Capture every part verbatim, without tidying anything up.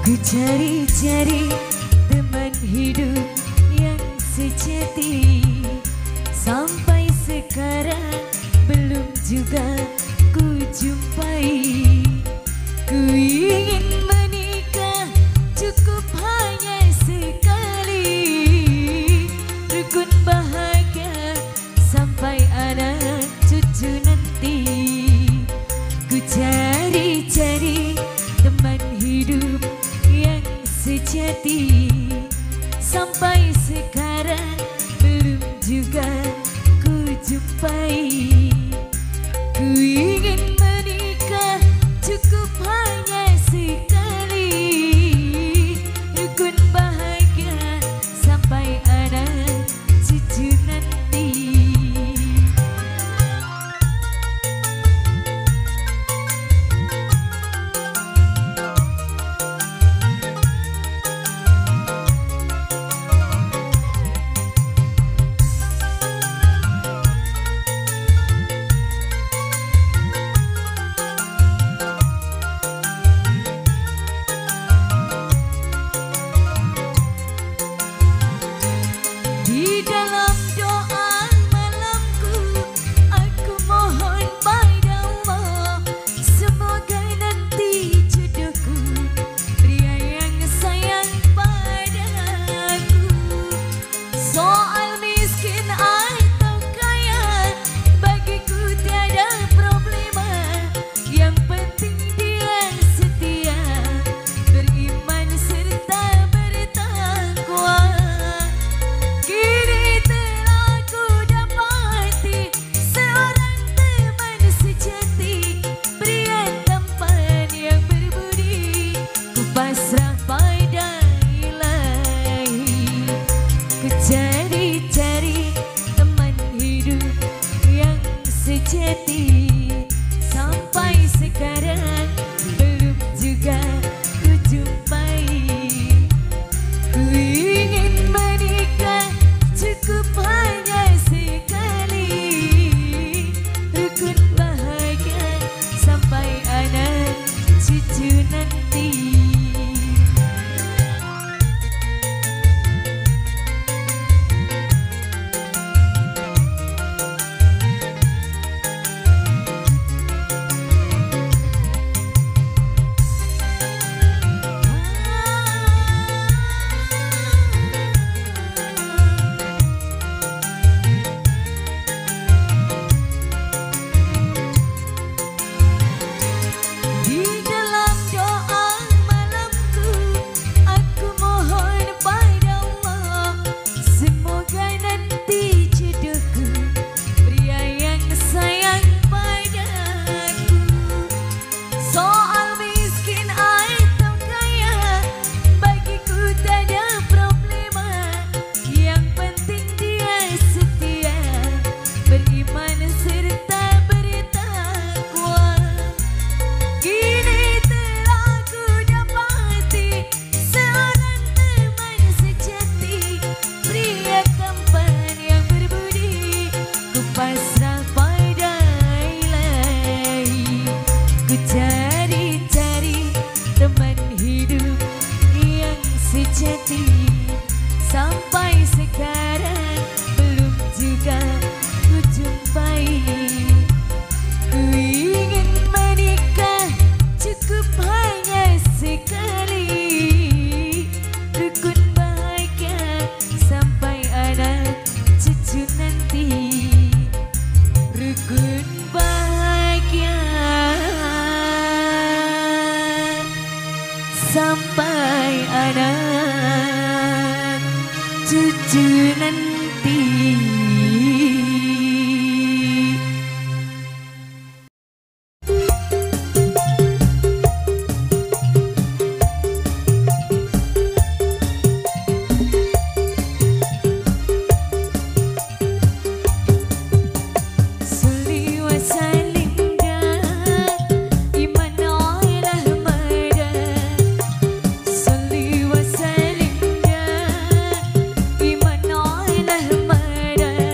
Ku cari-cari teman hidup yang sejati, sampai sekarang belum juga ku jumpai. Ku ingin menikah cukup hanya sekali, rukun bahagia sampai anak cucu nanti. Ku cari-cari teman hidup yang sejati, sampai sekarang belum juga ku jumpai. Ku ingin menikah cukup hanya sekali, rukun bahagia sampai anak cucu nanti. Cari-cari teman hidup yang sejati, sampai sekarang belum juga ku jumpai. Ku ingin menikah cukup hanya sekali, rukun bahagia sampai anak cucu nanti. Cari-cari teman hidup yang sejati, sampai sekarang belum juga ku jumpai. Ku ingin menikah cukup hanya sekali, rukun bahagia sampai anak cucu nanti. Rukun bahagia sampai anak cucu nanti. Iman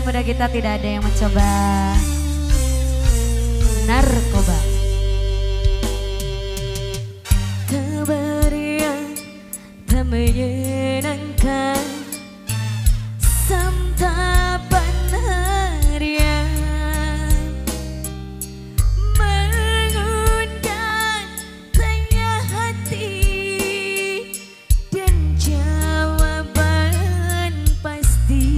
muda kita tidak ada yang mencoba narkoba. Kabar yang tak menyenangkan, santapan harian mengundang tanya hati dan jawaban pasti.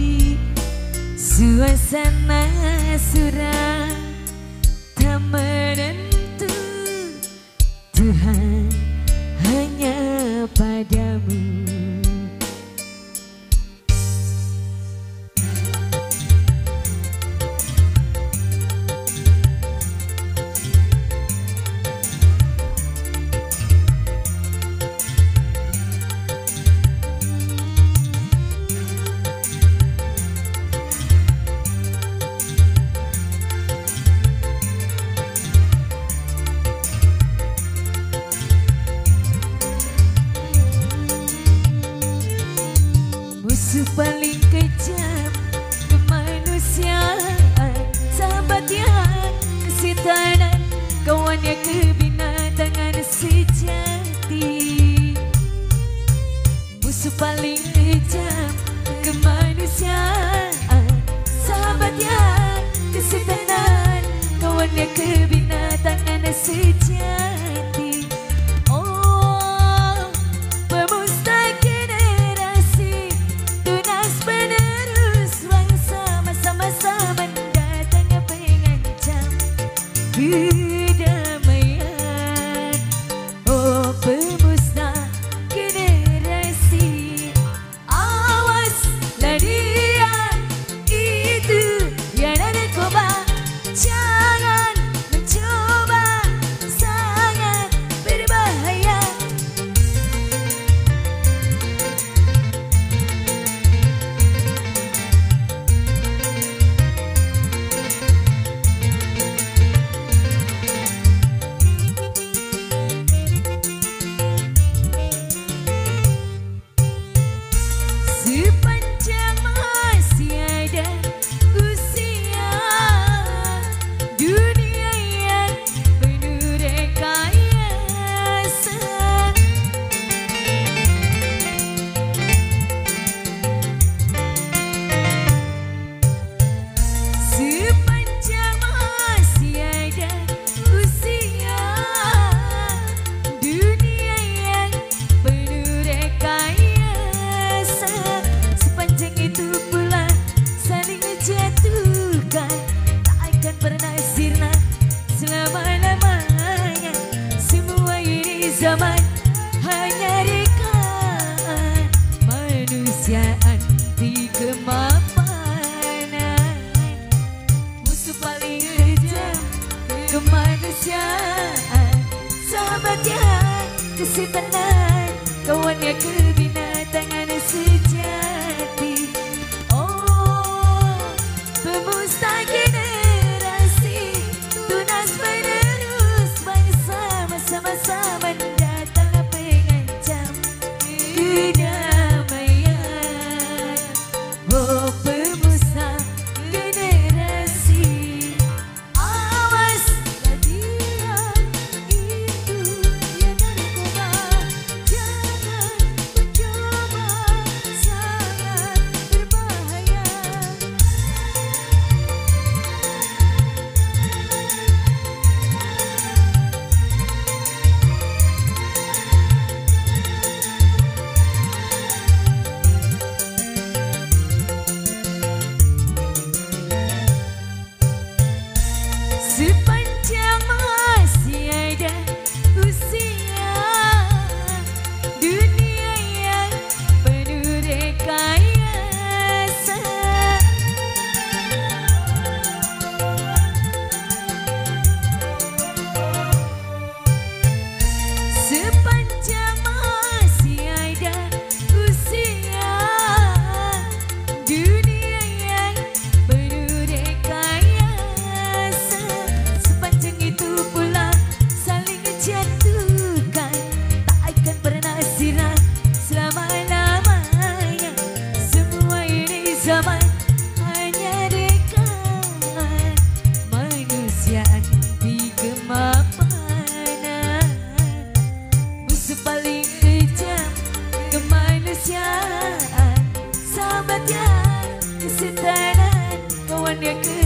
Suasana suram tak menentu, Tuhan hanya padamu. Musuh paling kejam kemanusiaan, sahabat yang kesetanan, kawan yang kebinatangan sejati. Musuh paling kejam kemanusiaan, sahabat yang kesetanan, kawan yang kebinatangan sejati. Oh, pemusta generasi, tunas penerus bangsa, masa-masa mendatang pengancam kedamaian. Oh, pemusnah generasi, awaslah dia itu yang narkoba, jangan mencoba, sangat berbahaya. Sepanjang masih ada usia, dunia yang penuh rekayasa, sepanjang masih ada usia, dunia yang penuh rekayasa, sepanjang itu pula saling menjatuhkan, tak akan pernah sirna selama-lamanya. Semua ini zaman hanya rekaan manusia anti kemapanan. Musuh paling kejam kemanusiaan, sahabat yang kesetanan, kawan yang kebinatangan sejati. Oh, pemusta generasi, tunas penerus bangsa, masa-masa mendatang pengancam kedamaian. Oh, pemusta generasi, awaslah dia itu yang narkoba, jangan mencoba, sangat berbahaya. ke